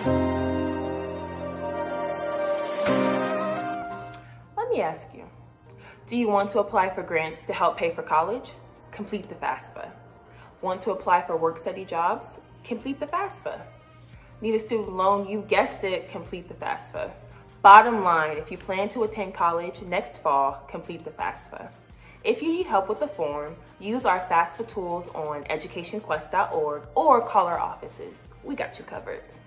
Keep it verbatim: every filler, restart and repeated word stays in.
Let me ask you, do you want to apply for grants to help pay for college? Complete the FAFSA. Want to apply for work-study jobs? Complete the FAFSA. Need a student loan? You guessed it, complete the FAFSA. Bottom line, if you plan to attend college next fall, complete the FAFSA. If you need help with the form, use our FAFSA tools on education quest dot org or call our offices. We got you covered.